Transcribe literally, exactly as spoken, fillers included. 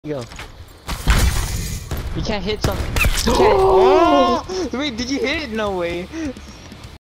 Go. You can't hit some. You can't. Oh! Wait, did you hit it? No way.